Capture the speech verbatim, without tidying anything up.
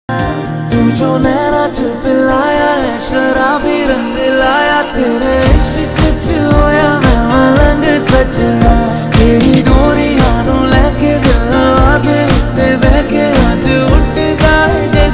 तू जो नैना च पिलाया है शराबी रंग लाया, तेरे इश्क च होया मैं मलंग सच।